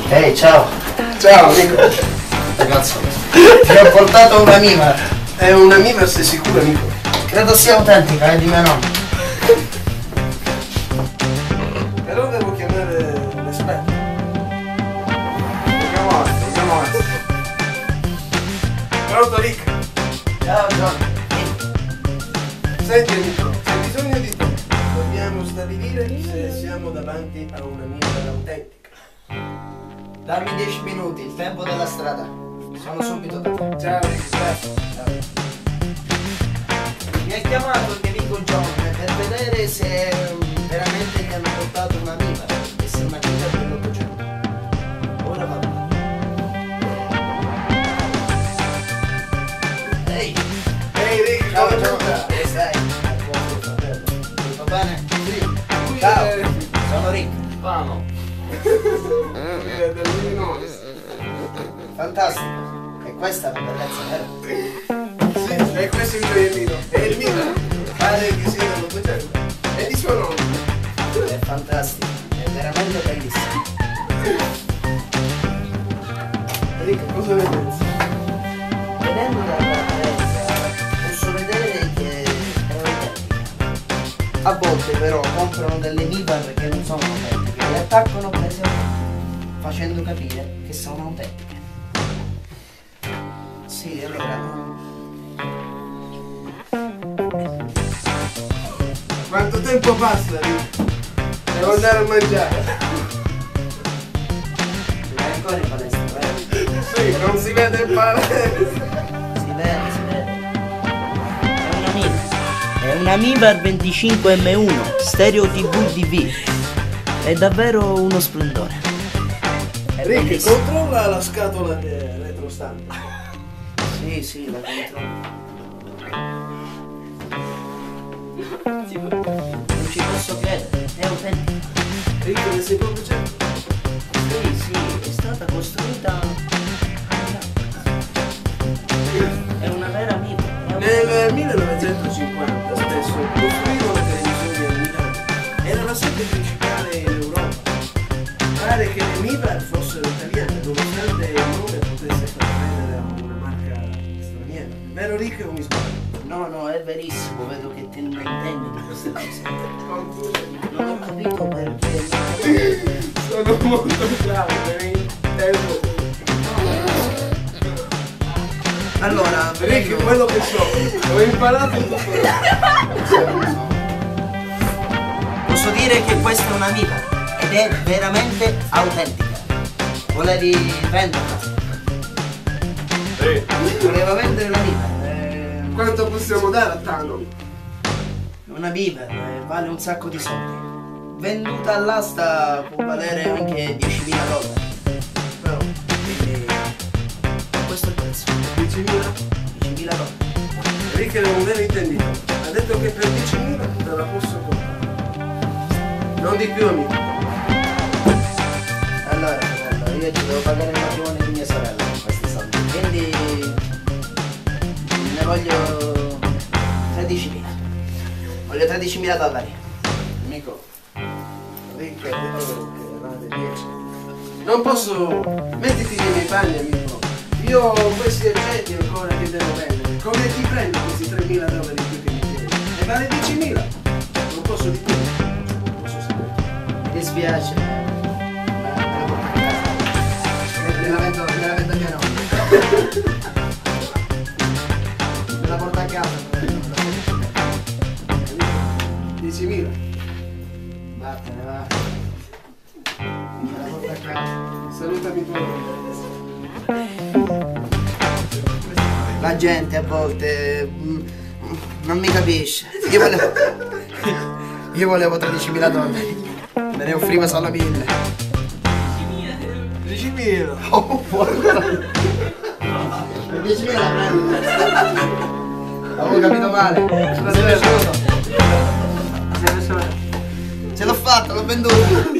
Ehi, ciao. Ciao amico. Ragazzo, ti ho portato una mima. È una mima, sei sicuro amico? Credo sia autentica, è di mio nonno. Però devo chiamare l'esperto. Andiamo avanti. Pronto Rick? Ciao, John. Senti amico, c'è bisogno di te. Dobbiamo stabilire se siamo davanti a una mima autentica. Dammi 10 minuti, il tempo della strada. Sono subito da te. Ciao Rick, ciao. Mi ha chiamato il mio amico John per vedere se veramente gli hanno portato una mima e se è una mima dell'800. Ora vado. Ehi! Ehi Rick, Ciao come John, va? come stai? Buon fratello. Tutto bene? Sì. Lui Ciao, è sono Rick. Vano. Del Illinois. Fantastico. E questa è una bellezza, vero? Sì, e questo è il gioiellino. E il mio pare che sia dell'800. È di suo nonno. È fantastico, è veramente bellissimo. Rick, cosa ne pensi? Vedendo dall'apparenza posso vedere che è autentica. A volte però comprano delle Mibar che non sono autentiche e attaccano prese autentiche, facendo capire che sono autentiche. Sì, allora. Quanto tempo passa, Rick? Devo andare a mangiare. Vai ancora in palestra, vero? Sì, non si vede il palestra. Si vede, si vede. È una Mibar. È una Mibar 25M1 Stereo TV DV. È davvero uno splendore. È Rick, bellissimo. controlla la scatola retrostante. Sì, sì, la controllo. Non ci posso credere, è autentica. Rick, ne sei proprio certo? Sì, sì, è stata costruita. È una vera Miba. Nel 1950 spesso costruivano televisioni a Milano. Era la sede principale in Europa. Pare che le Mibar fossero italiane, nonostante il nome potesse far credere a una marca straniera. Vero Rick o mi sbaglio? No, no, è verissimo, vedo che te ne intendi di queste cose. Non ho capito perché. Sono molto bravo, me ne intendo. Allora, Rick, prego. quello che so, ho imparato tutto. Posso dire che questa è una Miba ed è veramente autentica. Volevi venderla? Sì. Voleva vendere la Miba. Quanto possiamo dare a Tano? Una Bieber vale un sacco di soldi. Venduta all'asta può valere anche $10.000. Però, Quindi questo è il prezzo. 10.000? $10.000. Rick è un vero intenditore. Ha detto che per 10.000 te la posso comprare. Non di più amico. Allora, fratello, io ci devo pagare il matrimonio di mia sorella con questi soldi. Quindi ne voglio 13.000. Voglio $13.000. Amico, Rick ha detto che vale 10. Non posso. Mettiti nei miei panni amico. Io ho questi oggetti ancora che devo vendere. Come ti prendo questi $3.000 in più che mi chiedi? E vale 10.000. Non posso di più. Non posso sapere. Mi dispiace, ma me la porto a casa. Me la vendo a mia nonna. Me la porto a casa. 10.000. Vattene, va. Me la porto a casa. Salutami tua nonna. La gente a volte non mi capisce. Io volevo $13.000. Me ne offriva solo 1.000. 10.000. Oh, porca. 10.000 la prendo. Avevo capito male. Sei piaciuto? Ce l'ho fatta, l'ho venduta.